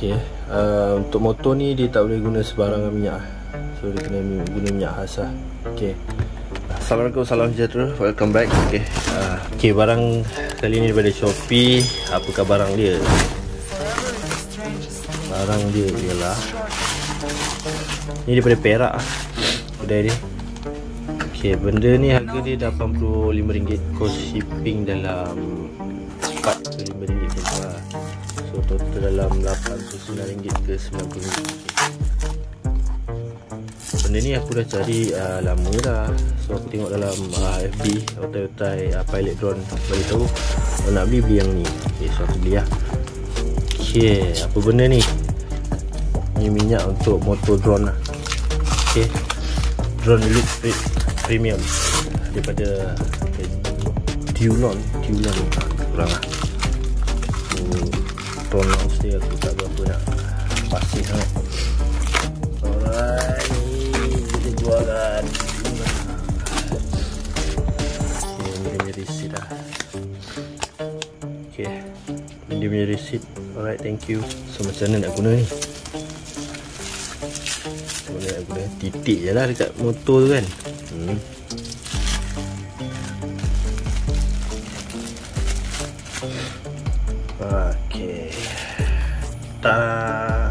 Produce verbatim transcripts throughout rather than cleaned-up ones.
Okay, uh, untuk motor ni dia tak boleh guna sebarangan minyak, so dia kena guna minyak khas lah. Okay, Assalamualaikum, salam sejahtera, welcome back. Okay, uh, okay, barang kali ni daripada Shopee. Apakah barang dia? Barang dia ialah ni daripada Perak lah, kedai dia. Okay, benda ni harga dia lapan puluh lima ringgit, cost shipping dalam empat puluh lima ringgit macam tu lah. So total dalam lapan puluh sembilan ringgit ke sembilan puluh ringgit. Benda ni aku dah cari uh, lama dah. So aku tengok dalam uh, F B otai-otai uh, pilot drone bagi tahu kalau nak beli, beli yang ni. Okay, so aku beli lah. Okay, apa benda ni? Ni minyak untuk motor drone lah. Okay, drone elite premium daripada okay, Tulon Tulon kurang lah. Pronounce dia aku tak berapa nak pasti sangat. Alright, ni kita jualkan. Okay, ni dia punya receipt lah. Okay, ni dia punya receipt. Alright, thank you. So macam mana nak guna ni? Macam mana nak guna? Titik je lah dekat motor tu kan. Hmm. Okay. Ta.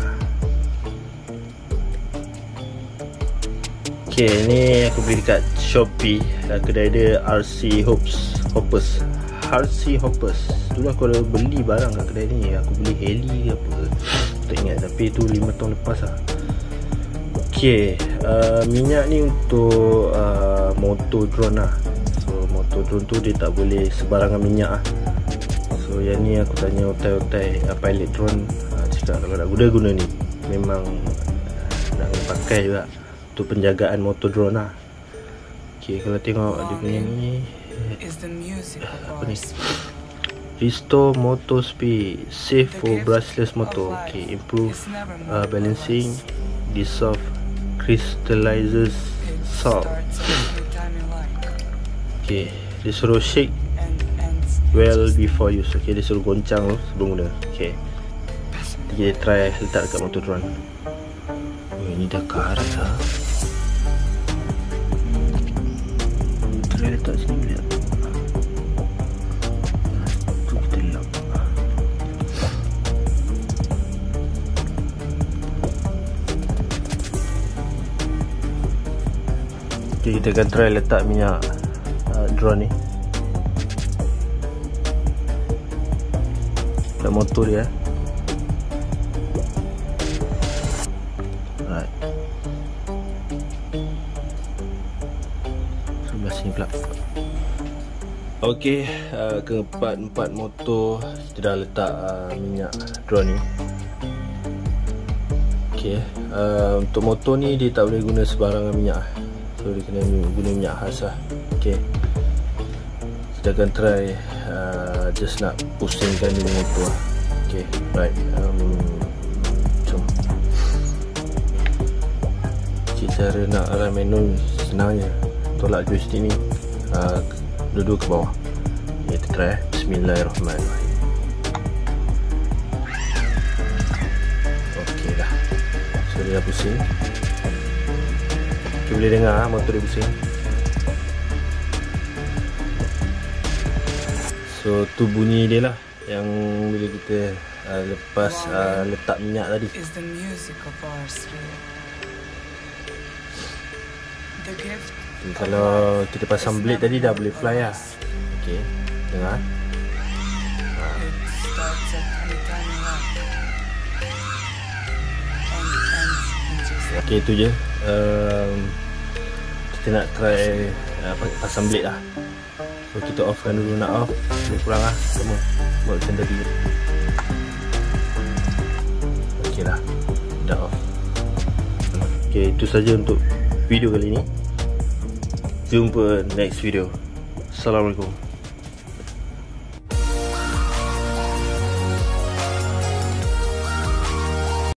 Okay, ni aku beli dekat Shopee. Kedai dia R C Hops Hoppers. R C Hoppers. Dulu aku ada beli barang kat kedai ni. Aku beli heli ke apa, tak ingat, tapi tu lima tahun lepas lah. Okay, uh, minyak ni untuk uh, motor drone lah. So motor drone tu dia tak boleh sebarangan minyak lah. So yang ni aku tanya otai-otai uh, pilot drone, uh, cakap kalau nak guna-guna ni memang uh, nak pakai juga untuk penjagaan motor drone lah. Okay, kalau tengok dia punya ni uh, apa ni, restore motor speed, safe for brushless motor. Okay, improve uh, balancing, dissolve crystallizes salt. Okay, dia suruh shake well before use. Okay, dia suruh goncang tu sebelum guna. Okay, kita try letak dekat motor drone. Oh, ini dah karat lah. Try letak sini lihat. Tu kita lap. Okay, kita akan try letak minyak uh, drone ni dalam motor dia. Alright, sebelah sini pula. Ok, uh, keempat-empat motor kita dah letak uh, minyak drone ni. Ok, uh, untuk motor ni dia tak boleh guna sebarangan minyak, so dia kena guna minyak khas lah. Ok, kita akan try uh, just nak pusingkan dia motor lah. Ok, right, um, jom. Okay, cara nak run manual senang je. Tolak joystick ni, uh, duduk ke bawah. Okay, kita try. Bismillahirrahmanirrahim. Ok dah, so dia dah pusing. Okay, boleh dengar lah, motor dia pusing. So tu bunyi dia lah yang bila kita uh, lepas uh, letak minyak tadi. Okay, kalau kita pasang blade tadi dah boleh fly lah. Okay, dengar. Ha. Okay, tu je. um, Kita nak try uh, pasang blade lah. So kita offkan dulu, nak off lebih kurang lah sama buat macam tadi. Ok lah, dah off. Ok, itu saja untuk video kali ni. Jumpa next video. Assalamualaikum.